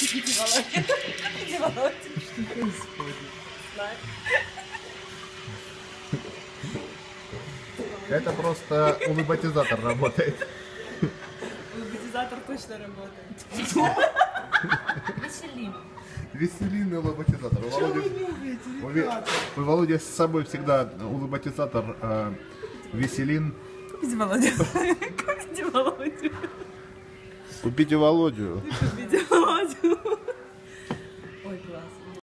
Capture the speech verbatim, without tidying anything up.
Купите Володя. Купите Володя. Что происходит? Это просто улыбатизатор работает. Улыбатизатор точно работает. Веселим. Веселинный улыбатизатор. У Что вы Володи, нюхаете, у Ви- ребята? у Володи с собой всегда улыбатизатор э, Веселин. Купите Володю. Купите Володю. Купите Володю. Купите Володю.